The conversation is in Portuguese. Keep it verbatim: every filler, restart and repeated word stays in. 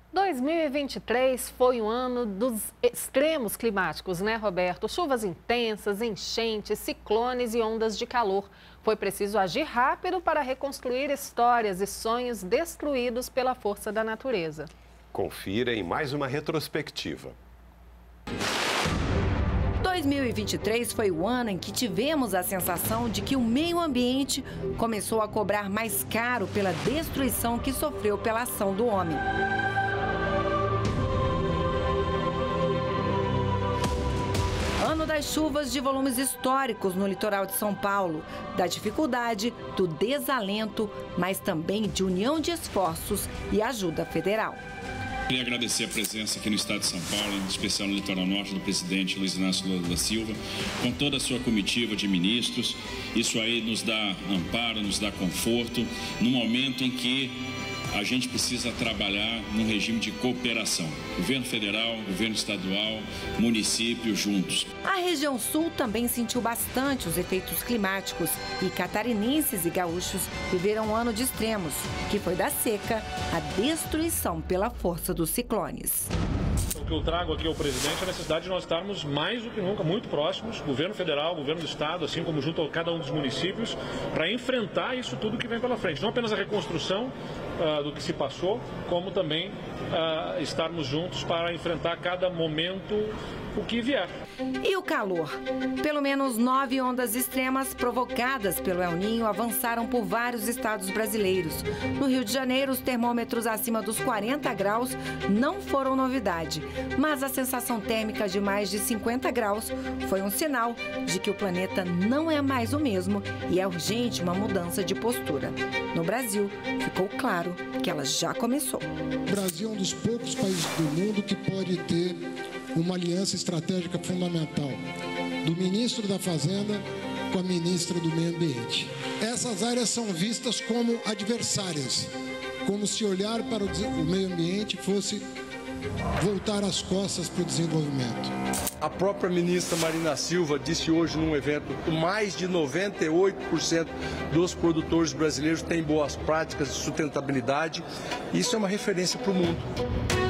dois mil e vinte e três foi o ano dos extremos climáticos, né, Roberto? Chuvas intensas, enchentes, ciclones e ondas de calor. Foi preciso agir rápido para reconstruir histórias e sonhos destruídos pela força da natureza. Confira em mais uma retrospectiva. dois mil e vinte e três foi o ano em que tivemos a sensação de que o meio ambiente começou a cobrar mais caro pela destruição que sofreu pela ação do homem. Ano das chuvas de volumes históricos no litoral de São Paulo, da dificuldade, do desalento, mas também de união de esforços e ajuda federal. Queria agradecer a presença aqui no estado de São Paulo, em especial no litoral norte, do presidente Luiz Inácio Lula da Silva, com toda a sua comitiva de ministros. Isso aí nos dá amparo, nos dá conforto, no momento em que a gente precisa trabalhar num regime de cooperação. Governo federal, governo estadual, municípios juntos. A região sul também sentiu bastante os efeitos climáticos e catarinenses e gaúchos viveram um ano de extremos, que foi da seca à destruição pela força dos ciclones. O que eu trago aqui ao presidente é a necessidade de nós estarmos mais do que nunca muito próximos, governo federal, governo do estado, assim como junto a cada um dos municípios, para enfrentar isso tudo que vem pela frente. Não apenas a reconstrução uh, do que se passou, como também uh, estarmos juntos para enfrentar cada momento o que vier. E o calor? Pelo menos nove ondas extremas provocadas pelo El Niño avançaram por vários estados brasileiros. No Rio de Janeiro, os termômetros acima dos quarenta graus não foram novidade, mas a sensação térmica de mais de cinquenta graus foi um sinal de que o planeta não é mais o mesmo e é urgente uma mudança de postura. No Brasil, ficou claro que ela já começou. O Brasil é um dos poucos países do mundo que pode ter uma aliança estratégica fundamental do ministro da Fazenda com a ministra do Meio Ambiente. Essas áreas são vistas como adversárias, como se olhar para o meio ambiente fosse voltar as costas para o desenvolvimento. A própria ministra Marina Silva disse hoje num evento que mais de noventa e oito por cento dos produtores brasileiros têm boas práticas de sustentabilidade. Isso é uma referência para o mundo.